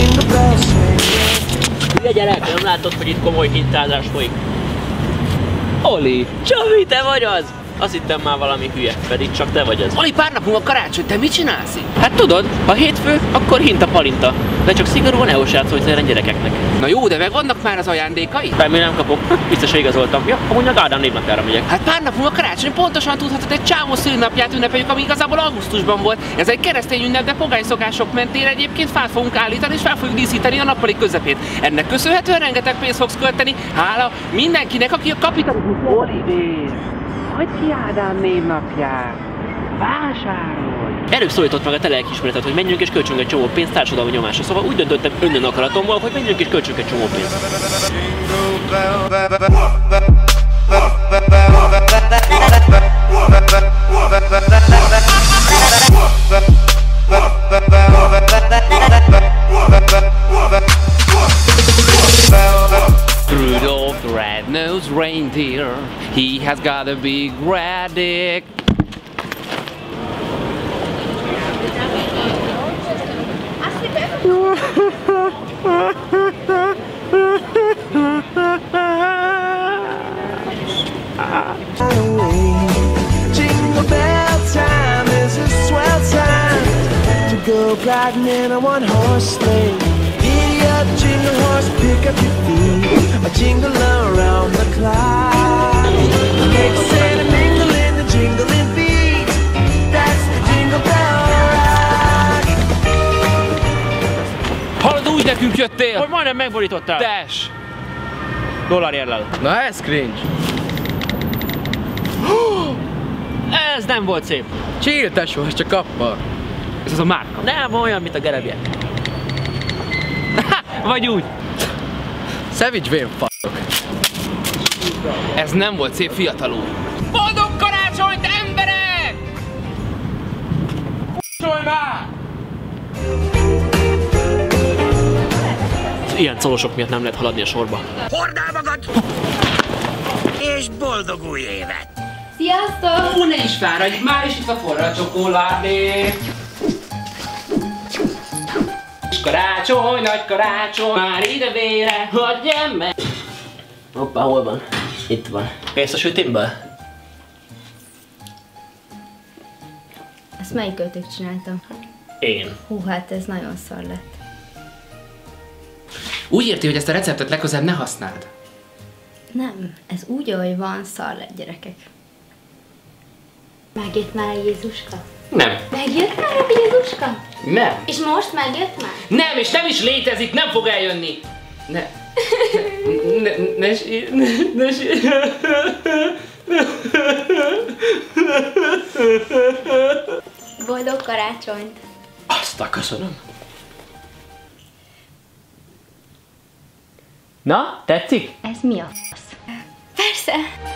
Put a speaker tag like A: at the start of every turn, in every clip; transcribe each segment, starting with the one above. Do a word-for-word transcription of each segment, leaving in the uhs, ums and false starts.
A: Hülye gyerek, nem látod, hogy itt komoly hintázás folyik? Oli, Csavi, te vagy az? Azt hittem már valami hülye, pedig csak te vagy az.
B: Oli, pár nap múlva karácsony, te mit csinálsz itt?
A: Hát tudod, ha hétfő, akkor hinta palinta. De csak szigorúan E O-s játszol gyerekeknek.
B: Na jó, de meg vannak már az ajándékai?
A: Remélem kapok. Biztos, hogy igazoltam. Ja, amúgy meg Ádám névnapjára megyek.
B: Hát pár nap múlva karácsony, pontosan tudhatod, egy csávó szülinapját ünnepeljük, ami igazából augusztusban volt. Ez egy keresztény ünnep, de pogány szokások mentén egyébként fát fogunk állítani és fel fogjuk díszíteni a nappali közepét. Ennek köszönhetően rengeteg pénzt fogsz költeni, hála mindenkinek, aki a kapitalizmus. Olivér, hogy ki Ádám névnapját? Vásárolj!
A: Erős szólított meg a te lelkiismeretet, hogy menjünk és költsünk egy csomó pénzt társadalmi nyomásra. Szóval úgy döntöttem önnön akaratomból, hogy menjünk és költsünk egy csomó pénzt.
B: Rudolph the red-nosed reindeer, he has got a big red dick.
C: Jingle bell time is a swell time to go riding in a one-horse sleigh. Giddy up, jingle horse, pick up your feet, a jingle around the clock. Mix and a mingle in the jingling beat. That's the jingle bell rock.
B: Hallod, úgy nekünk jöttél?
A: Hogy majdnem megborítottál.
B: Dash!
A: Dollárjellel.
D: Na ez cringe.
A: Ez nem volt szép.
D: Chill, tesó, ez csak kappal.
B: Ez az a márka.
A: Nem olyan, mint a gerebje. Vagy úgy.
D: Savage vén f***ok.
B: Ez nem volt szép, fiatalú. Boldog karácsonyt, emberek! F***olj már!
A: Ilyen colosok miatt nem lehet haladni a sorba.
E: Hord el magad! És boldog új évet!
F: Sziasztok!
B: Hú, ne is fáradj, már is itt a forra csokoládé. Kis karácsony, nagy karácsony, már ide vére, hogy gyere meg.
A: Hoppá, hol van? Itt van. Kész a sütémből?
F: Ezt melyik költők csináltam?
A: Én.
F: Hú, hát ez nagyon szar lett.
B: Úgy érti, hogy ezt a receptet legközelebb ne használd.
F: Nem, ez úgy, ahogy van, szar lett, gyerekek. Megjött már a Jézuska?
B: Nem.
F: Megjött már a Jézuska?
B: Nem.
F: És most megjött már?
B: Nem, és nem is létezik, nem fog eljönni. Ne. Ne, ne, ne, ne, ne,
F: Boldog karácsonyt!
A: Azt a köszönöm. Na, tetszik?
F: Ez mi a fasz? Persze!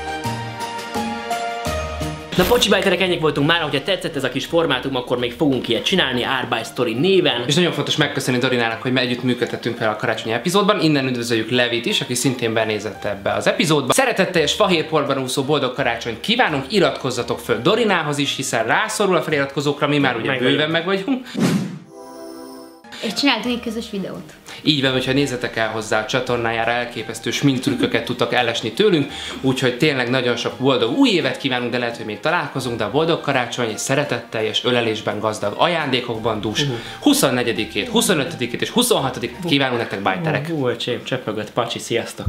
A: Na pocsibájterek, ennyik voltunk már, hogyha tetszett ez a kis formátum, akkor még fogunk ilyet csinálni, Art by Story néven.
B: És nagyon fontos megköszönni Dorinának, hogy együtt működtettünk fel a karácsonyi epizódban. Innen üdvözöljük Levit is, aki szintén benézett ebbe az epizódba. Szeretetteljes fahérporban úszó boldog karácsonyt kívánunk, iratkozzatok föl Dorinához is, hiszen rászorul a feliratkozókra, mi már ugye
A: meg
B: bőven
A: vagyunk.
B: meg vagyunk.
F: És csináltunk egy közös videót.
B: Így van, hogyha nézzetek el hozzá a csatornájára, elképesztő sminktrükköket tudtak ellesni tőlünk, úgyhogy tényleg nagyon sok boldog új évet kívánunk, de lehet, hogy még találkozunk, de a boldog karácsony és szeretetteljes, ölelésben gazdag, ajándékokban dús huszonnegyedikét, huszonötödikét és huszonhatodikát kívánunk nektek, bájterek!
A: Hú, a csép, csepögött, pacsi, sziasztok!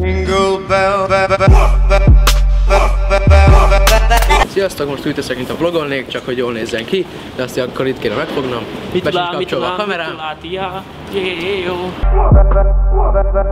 D: Sziasztok, most úgy teszek, mint a vlogolnék, csak hogy jól nézzen ki, de azt akkor itt kéne megfognom. Be sincs kapcsolva a kamerám.
A: Mit lát, ja, jó.